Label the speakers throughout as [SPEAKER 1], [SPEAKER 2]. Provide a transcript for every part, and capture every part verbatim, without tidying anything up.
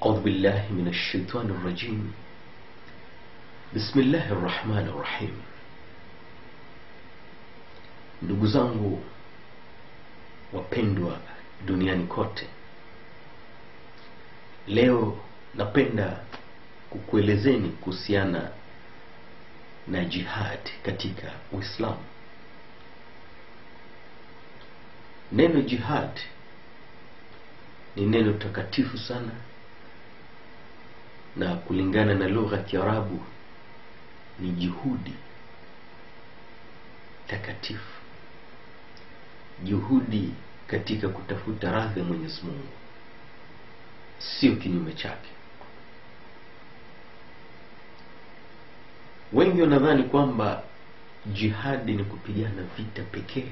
[SPEAKER 1] أعوذ بالله من الشيطان الرجيم. بسم الله الرحمن الرحيم. Ndugu zangu wapendwa duniani kote, leo napenda kukuelezeni kuhusiana na jihad katika Uislamu. Neno jihad ni neno takatifu sana, na kulingana na lugha ya Kiarabu ni juhudi takatifu, juhudi katika kutafuta radhi ya Mwenyezi Mungu, sio kinyume chake. Wengi wanadhani kwamba jihadi ni kupigana vita pekee,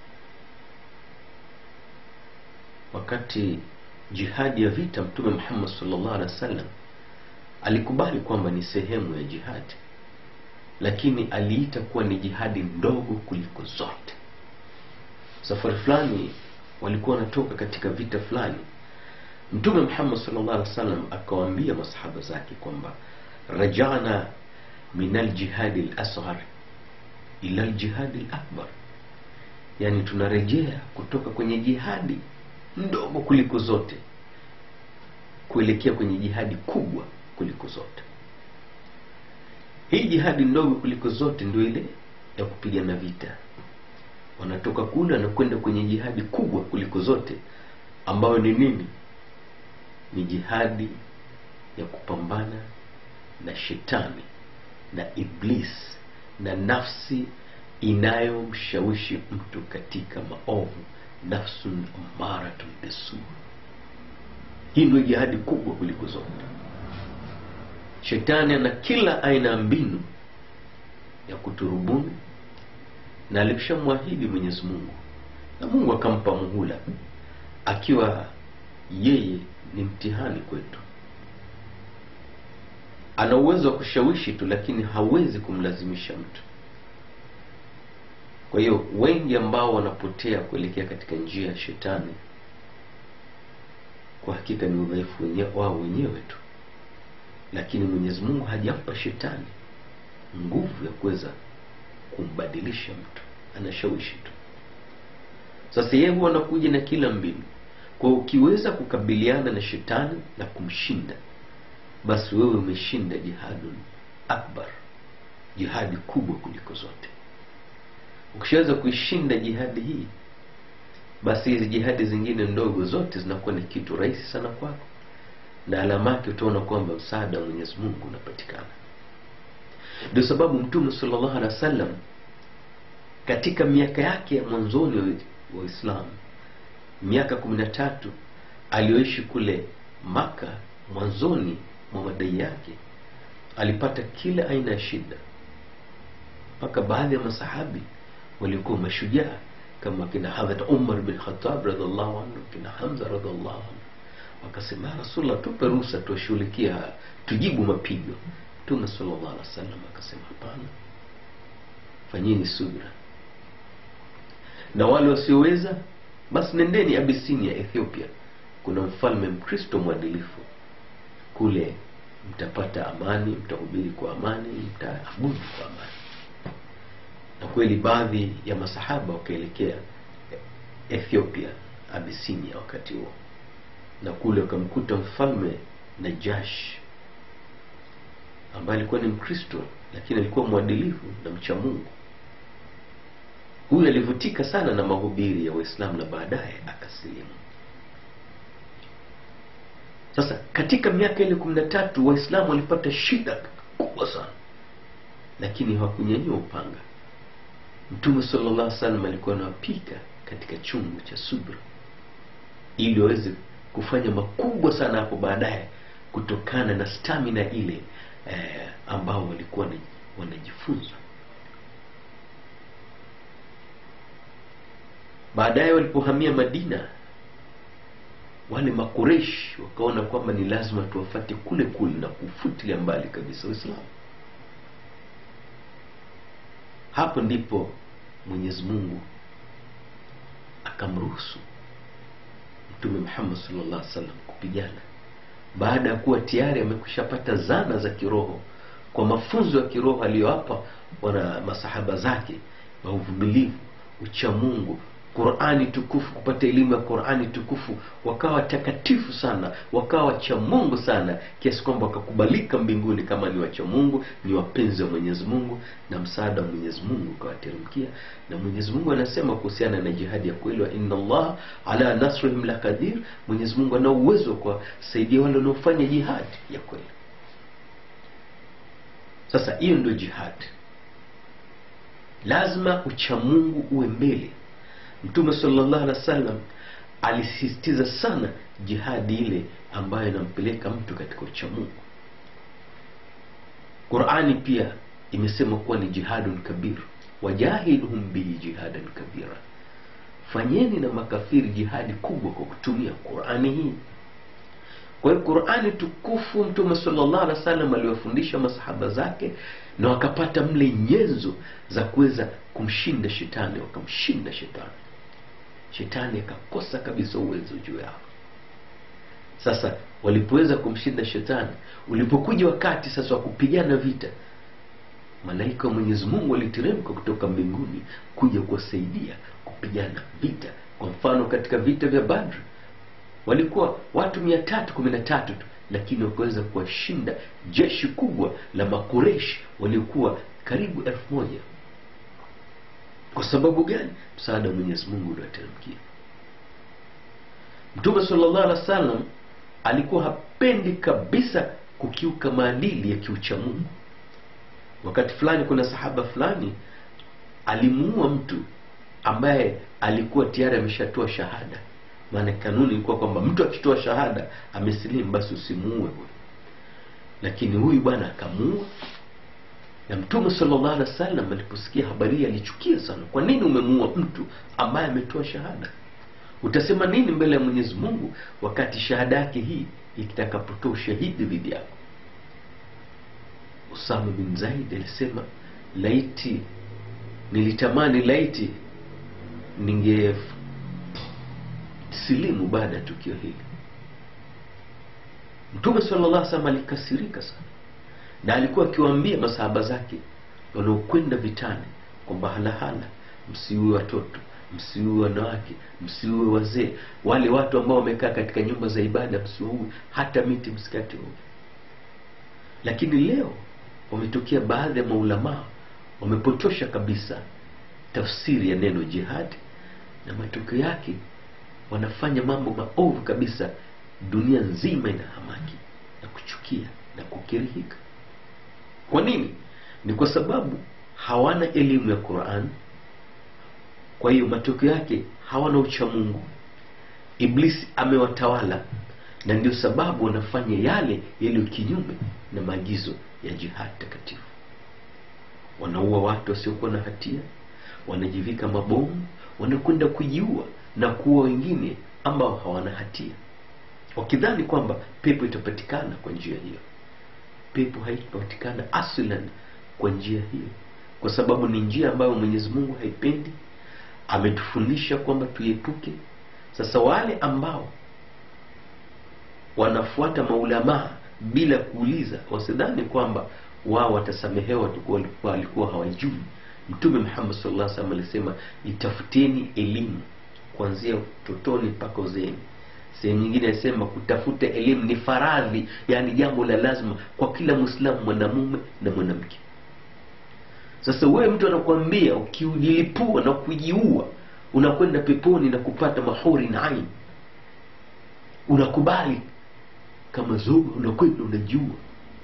[SPEAKER 1] wakati jihadi ya vita Mtume Muhammad sallallahu alaihi wasallam alikubali kwamba ni sehemu ya jihadi, lakini aliita kuwa ni jihadi ndogo kuliko zote. Safari fulani walikuwa wanatoka katika vita fulani, Mtume Muhammad sallallahu alaihi wasallam akawaambia masahaba zake kwamba rajana min al-jihad al-asghar ila al-jihad al-akbar, yani tunarejea kutoka kwenye jihadi ndogo kuliko zote kuelekea kwenye jihadi kubwa kuliko zote. Hii jihadi ndogo kuliko zote ndio ile ya kupigana vita. Wanatoka kula na kwenda kwenye jihadi kubwa kuliko zote, ambayo ni nini? Ni jihadi ya kupambana na shetani na iblis na nafsi inayomshawishi mtu katika maovu, nafsun amaratun bisu. Hii ndio jihadi kubwa kuliko zote. Shetani ana kila aina mbinu ya kuturubuni, na alishamwahidi Mwenyezi Mungu, na Mungu akampa muhula, akiwa yeye ni mtihani kwetu. Ana uwezo wa kushawishi tu, lakini hawezi kumlazimisha mtu. Kwa hiyo wengi ambao wanapotea kuelekea katika njia ya shetani, kwa hakika ni udhaifu wenyewe wao wenyewe tu, lakini Mwenyezi Mungu hajampa shetani nguvu ya kuweza kumbadilisha mtu, anashawishi tu. Sasa yeye huwa anakuja na kila mbinu. Kwa ukiweza kukabiliana na shetani na kumshinda, basi wewe umeshinda jihadul akbar, jihadi kubwa kuliko zote. Ukishaweza kuishinda jihadi hii, basi hizi jihadi zingine ndogo zote zinakuwa ni kitu rahisi sana kwako, na alama yake utaona kwamba msaada wa Mwenyezi Mungu unapatikana. Ndio sababu Mtume sallallahu alaihi wasallam katika miaka yake ya mwanzoni wa Uislamu, miaka kumi na tatu aliyoishi kule Maka, mwanzoni mwa madai yake, alipata kila aina ya shida, mpaka baadhi ya masahabi walikuwa mashujaa kama kina Hadhrat Umar bin Khattab radhiallahu anhu, kina Hamza radhiallahu anhu, wakasema Rasulullah, tupe ruhusa tuwashughulikia, tujibu mapigo. Mtume sallallahu alaihi wasallam akasema hapana, fanyeni subira, na wale wasioweza basi nendeni Abyssinia, Ethiopia. Kuna mfalme Mkristo mwadilifu kule, mtapata amani, mtahubiri kwa amani, mtaabudu kwa amani. Na kweli baadhi ya masahaba wakaelekea Ethiopia, Abyssinia wakati huo, na kule wakamkuta mfalme Najash ambaye alikuwa ni Mkristo, lakini alikuwa mwadilifu na mcha Mungu. Huyu alivutika sana na mahubiri ya Uislamu na baadaye akasilimu. Sasa katika miaka ile kumi na tatu Waislamu walipata shida kubwa sana, lakini hawakunyanyua upanga. Mtume sallallahu alaihi wasallam alikuwa anawapika katika chungu cha subra, ili waweze kufanya makubwa sana hapo baadaye, kutokana na stamina ile eh, ambao walikuwa wanajifunza. Baadaye walipohamia Madina, wale Makureish wakaona kwamba ni lazima tuwafate kule kule na kufutilia mbali kabisa Uislamu. Hapo ndipo Mwenyezi Mungu akamruhusu Mtume Muhammad sallallahu alaihi wasallam kupigana baada ya kuwa tayari amekushapata zana za kiroho kwa mafunzo ya kiroho aliyowapa wana masahaba zake, na uvumilivu, uchamungu, Qur'ani tukufu, kupata elimu ya Qur'ani tukufu, wakawa takatifu sana, wakawa cha Mungu sana, kiasi kwamba wakakubalika mbinguni kama ni wacha Mungu, ni wapenzi wa Mwenyezi Mungu, na msaada wa Mwenyezi Mungu ukawateremkia. Na Mwenyezi Mungu anasema kuhusiana na jihadi ya kweli, wa inna Allah ala nasrihim laqadir, Mwenyezi Mungu ana uwezo kwa kusaidia wale wanaofanya jihadi ya kweli. Sasa hiyo ndio jihadi. Lazima uchamungu uwe mbele. Mtume sallallahu alaihi wasallam alisisitiza sana jihadi ile ambayo inampeleka mtu katika uchamungu. Qur'ani pia imesema kuwa ni jihadun kabir, wajahidhum bihi jihadan kabira, fanyeni na makafiri jihadi kubwa kwa kutumia Qur'ani hii. Kwa hiyo Qur'ani tukufu Mtume sallallahu alaihi wasallam aliwafundisha masahaba zake, na wakapata mle nyenzo za kuweza kumshinda shetani, wakamshinda shetani. Shetani akakosa kabisa uwezo juu yao. Sasa walipoweza kumshinda shetani, ulipokuja wakati sasa wa kupigana vita, malaika wa Mwenyezi Mungu waliteremka kutoka mbinguni kuja kuwasaidia kupigana vita. Kwa mfano katika vita vya Badr walikuwa watu mia tatu kumi na tatu tu, lakini wakaweza kuwashinda jeshi kubwa la Makureshi waliokuwa karibu elfu moja. Kwa sababu gani? Msaada wa Mwenyezi Mungu uliwateremkia. Mtume sallallahu alaihi wasallam alikuwa hapendi kabisa kukiuka maadili ya kiuchamungu. Wakati fulani kuna sahaba fulani alimuua mtu ambaye alikuwa tayari ameshatoa shahada. Maana kanuni ilikuwa kwamba mtu akitoa shahada amesilimu, basi usimuue huyo. Lakini huyu bwana akamuua. Na Mtume sallallahu alaihi wasallam aliposikia habari alichukia sana. Kwa nini umemuua mtu ambaye ametoa shahada? Utasema nini mbele ya Mwenyezi Mungu wakati shahada yake hii itakapotoa ushahidi dhidi yako? Usama bin Zaid alisema, laiti nilitamani laiti ninge silimu baada ya tukio hili. Mtume sallallahu alaihi wasallam alikasirika sana, na alikuwa akiwaambia masahaba zake wanaokwenda vitani kwamba halahala, msiue watoto, msiue wanawake, msiue wazee, wale watu ambao wamekaa katika nyumba za ibada msiue, hata miti msikate ovyo. Lakini leo wametokea baadhi ya maulama wamepotosha kabisa tafsiri ya neno jihad, na matokeo yake wanafanya mambo maovu kabisa. Dunia nzima inahamaki na kuchukia na kukirihika. Kwa nini? Ni kwa sababu hawana elimu ya Qur'an. Kwa hiyo matokeo yake hawana uchamungu. Iblisi amewatawala, na ndio sababu wanafanya yale yaliyo kinyume na maagizo ya jihad takatifu. Wanaua watu wasiokuwa na hatia, wanajivika mabomu, wanakwenda kujiua na kuua wengine ambao hawana hatia, wakidhani kwamba pepo itapatikana kwa njia hiyo. Pepo haitapatikana aslan kwa njia hiyo, kwa sababu ni njia ambayo Mwenyezi Mungu haipendi, ametufundisha kwamba tuepuke. Sasa wale ambao wanafuata maulama bila kuuliza, wasidhani kwamba wao watasamehewa tu, walikuwa hawajui. Mtume Muhammad sallallahu alaihi wasallam alisema, itafuteni elimu kuanzia utotoni mpaka uzeeni. Sehemu nyingine inasema kutafuta elimu ni faradhi, yani jambo la lazima kwa kila Muislamu, mwanamume na mwanamke. Sasa wewe mtu anakuambia ukijilipua na kujiua unakwenda peponi na kupata mahuri na ain, unakubali kama zogo, unakwenda unajiua,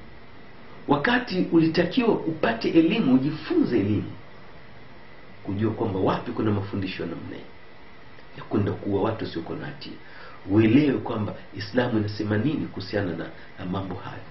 [SPEAKER 1] wakati ulitakiwa upate elimu, ujifunze elimu, kujua kwamba wapi kuna mafundisho namna ya kwenda kuwa watu sio kwa hatia. Uelewe kwamba Islamu inasema nini kuhusiana na, na mambo haya.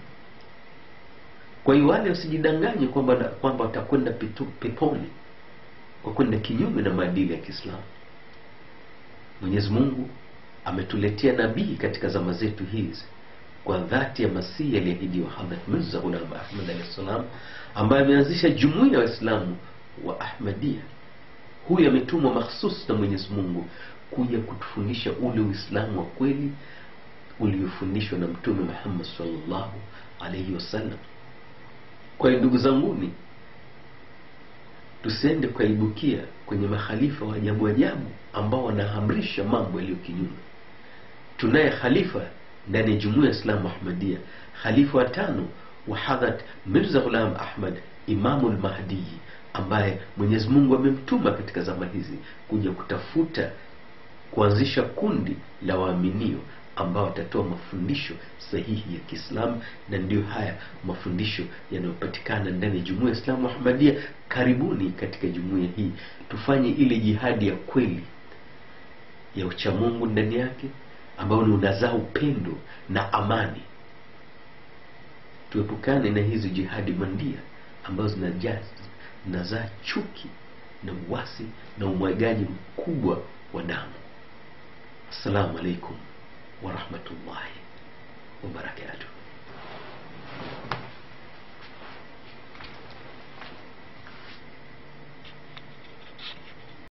[SPEAKER 1] Kwa hiyo wale usijidanganye kwamba kwamba watakwenda peponi kwa kwenda kinyume na maadili ya Kiislamu. Mwenyezi Mungu ametuletea nabii katika zama zetu hizi kwa dhati ya Masihi aliyeahidiwa, Hadhrat Mirza Ghulam Ahmad alayhi salam, ambaye ameanzisha jumuiya ya Waislamu wa Ahmadiyya. Huyu ametumwa mahsus na Mwenyezi Mungu kuja kutufundisha ule Uislamu wa kweli, uliofundishwa na Mtume Muhammad sallallahu alayhi wasallam. Kwa ndugu zanguni, tusiende kuibukia kwenye makhalifa wa ajabu ajabu ambao wanaamrisha mambo yaliyo kinyume. Tunaye khalifa ndani ya Jumuiya ya Islamu Ahmadiyya, khalifa wa tano wa Hadhrat Mirza Ghulam Ahmad Imamul Mahdi, ambaye Mwenyezi Mungu amemtuma katika zama hizi kuja kutafuta kuanzisha kundi la waaminio ambao watatoa mafundisho sahihi ya Kiislamu. Na ndio haya mafundisho yanayopatikana ndani ya Jumuiya ya Islamu Ahmadiyya. Karibuni katika jumuiya hii, tufanye ile jihadi ya kweli ya uchamungu ndani yake, ambao ni unazaa upendo na amani. Tuepukane na hizi jihadi bandia ambazo zinajaa zinazaa chuki na uasi na umwagaji mkubwa wa damu. Assalamu alaikum wa rahmatullahi wa barakatuh.